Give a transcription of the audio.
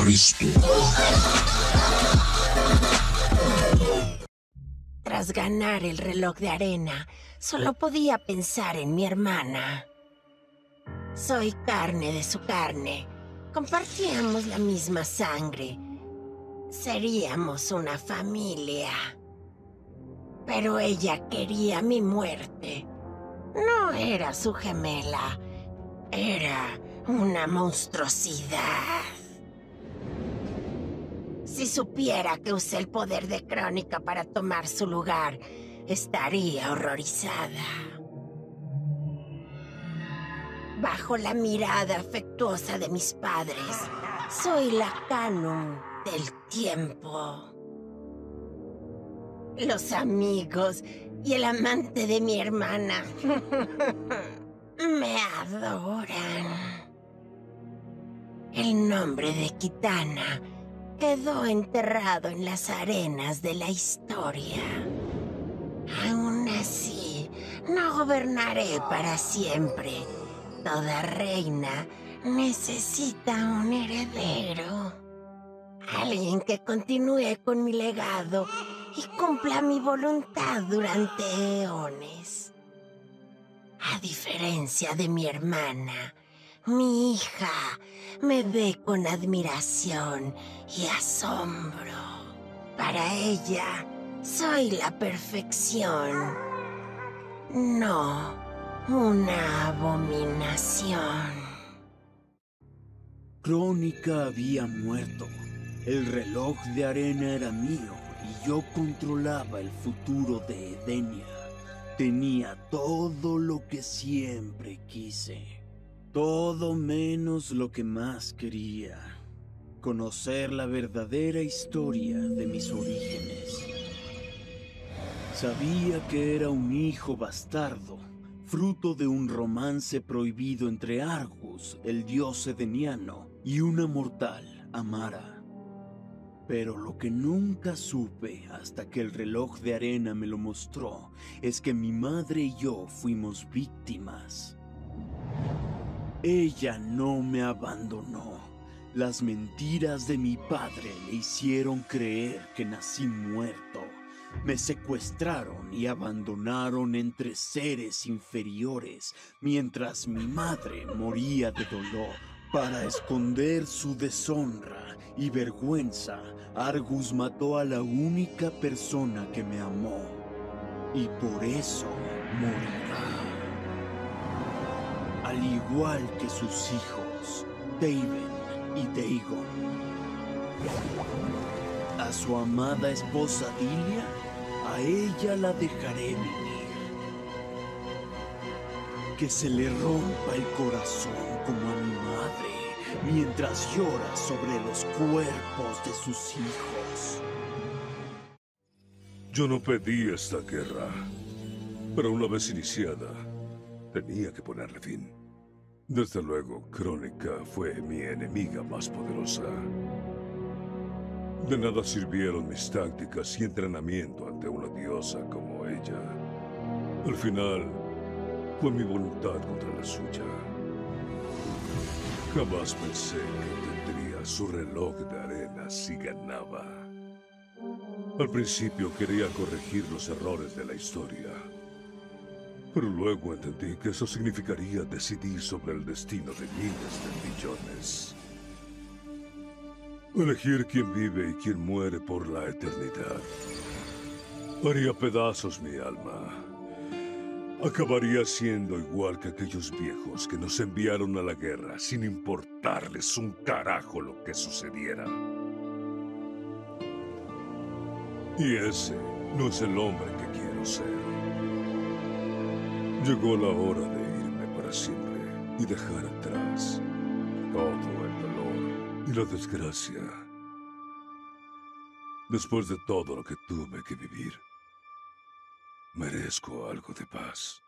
esto. Tras ganar el reloj de arena, solo podía pensar en mi hermana. Soy carne de su carne. Compartíamos la misma sangre. Seríamos una familia. Pero ella quería mi muerte. No era su gemela. Era una monstruosidad. Si supiera que usé el poder de Crónica para tomar su lugar, estaría horrorizada. Bajo la mirada afectuosa de mis padres, soy la Canum del tiempo. Los amigos y el amante de mi hermana me adoran. El nombre de Kitana quedó enterrado en las arenas de la historia. Aún así, no gobernaré para siempre. Toda reina necesita un heredero. Alguien que continúe con mi legado y cumpla mi voluntad durante eones. A diferencia de mi hermana, mi hija me ve con admiración y asombro. Para ella, soy la perfección, no una abominación. Crónica había muerto. El reloj de arena era mío y yo controlaba el futuro de Edenia. Tenía todo lo que siempre quise. Todo menos lo que más quería. Conocer la verdadera historia de mis orígenes. Sabía que era un hijo bastardo, fruto de un romance prohibido entre Argus, el dios edeniano, y una mortal, Amara. Pero lo que nunca supe hasta que el reloj de arena me lo mostró es que mi madre y yo fuimos víctimas. Ella no me abandonó. Las mentiras de mi padre le hicieron creer que nací muerto. Me secuestraron y abandonaron entre seres inferiores mientras mi madre moría de dolor. Para esconder su deshonra y vergüenza, Argus mató a la única persona que me amó. Y por eso morirá. Al igual que sus hijos, Taven y Dagon. A su amada esposa Dilia, a ella la dejaré vivir. Que se le rompa el corazón como a mi madre, mientras llora sobre los cuerpos de sus hijos. Yo no pedí esta guerra, pero una vez iniciada, tenía que ponerle fin. Desde luego, Crónica fue mi enemiga más poderosa. De nada sirvieron mis tácticas y entrenamiento ante una diosa como ella. Al final, fue mi voluntad contra la suya. Jamás pensé que tendría su reloj de arena si ganaba. Al principio quería corregir los errores de la historia, pero luego entendí que eso significaría decidir sobre el destino de miles de millones. Elegir quién vive y quién muere por la eternidad. Haría pedazos mi alma. Acabaría siendo igual que aquellos viejos que nos enviaron a la guerra sin importarles un carajo lo que sucediera. Y ese no es el hombre que quiero ser. Llegó la hora de irme para siempre y dejar atrás todo el dolor y la desgracia. Después de todo lo que tuve que vivir, merezco algo de paz.